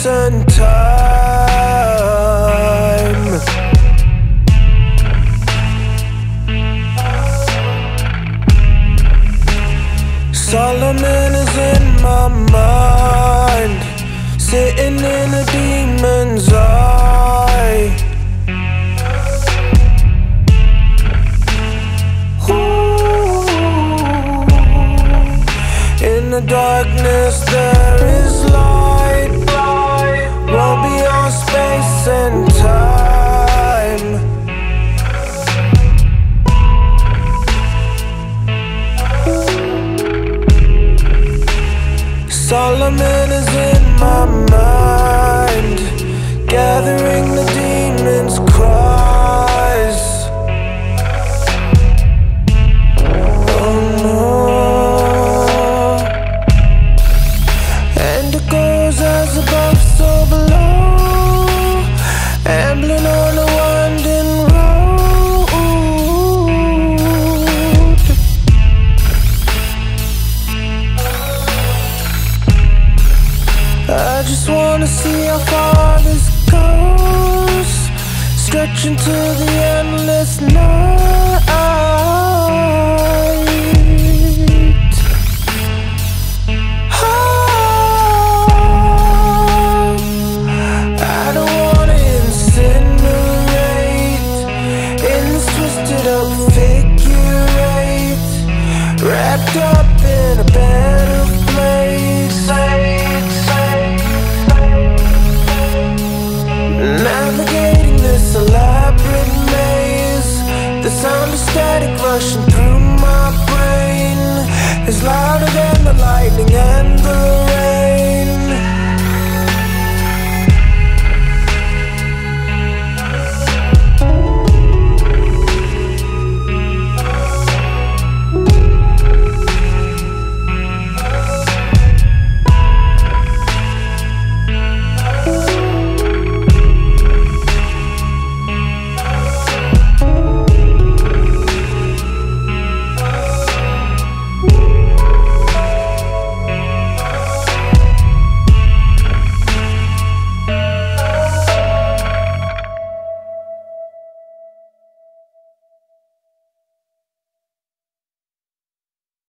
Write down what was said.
and time. Solomon is in my mind, sitting in a demon's eye. Ooh. In the darkness there is light, well beyond space and time. Solomon is in my mind, gathering the demons' cries. Oh no. And it goes as above, so below, ambling on a winding road. I just wanna see how far this goes, stretching to the endless night. I don't wanna incinerate in this twisted up figure eight, wrapped up in a bed of blades. Navigating this elaborate maze, the sound of static rushing through my brain is louder than the lightning and the rain.